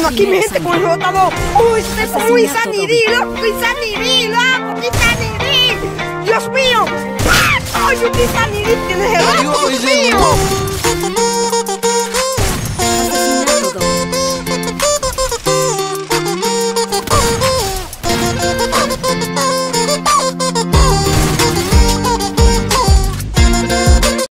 uno aquí, mi gente, con el rotador. Uy, con un Insanity, loco, Insanity, loco, Insanity. Dios mío. ¡Ay, un Insanity! ¡Dios mío!